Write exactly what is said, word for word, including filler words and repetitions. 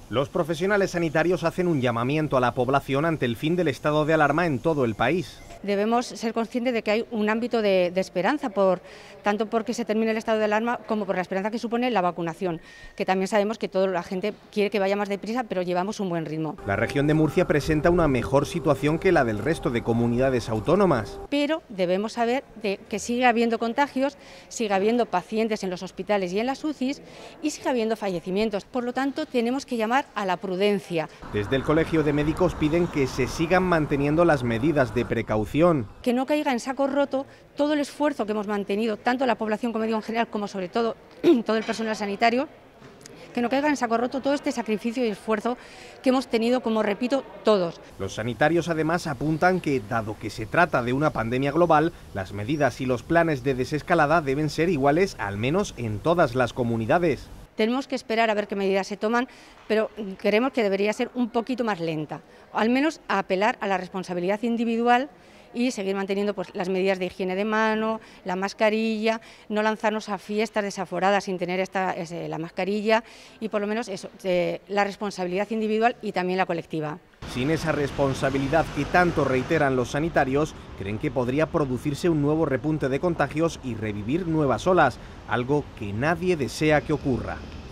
Los profesionales sanitarios hacen un llamamiento a la población ante el fin del estado de alarma en todo el país. Debemos ser conscientes de que hay un ámbito de, de esperanza, por, tanto porque se termine el estado de alarma como por la esperanza que supone la vacunación, que también sabemos que toda la gente quiere que vaya más deprisa, pero llevamos un buen ritmo. La región de Murcia presenta una mejor situación que la del resto de comunidades autónomas. Pero debemos saber de que sigue habiendo contagios, sigue habiendo pacientes en los hospitales y en las U C Is y sigue habiendo fallecimientos. Por lo tanto, tenemos que llamar a la prudencia. Desde el Colegio de Médicos piden que se sigan manteniendo las medidas de precaución. Que no caiga en saco roto todo el esfuerzo que hemos mantenido, tanto la población, como digo, en general, como sobre todo todo el personal sanitario, que no caiga en saco roto todo este sacrificio y esfuerzo que hemos tenido, como repito, todos. Los sanitarios además apuntan que, dado que se trata de una pandemia global, las medidas y los planes de desescalada deben ser iguales al menos en todas las comunidades. Tenemos que esperar a ver qué medidas se toman, pero creemos que debería ser un poquito más lenta, al menos a apelar a la responsabilidad individual y seguir manteniendo pues, las medidas de higiene de mano, la mascarilla, no lanzarnos a fiestas desaforadas sin tener esta, ese, la mascarilla y por lo menos eso, eh, la responsabilidad individual y también la colectiva. Sin esa responsabilidad que tanto reiteran los sanitarios, creen que podría producirse un nuevo repunte de contagios y revivir nuevas olas, algo que nadie desea que ocurra.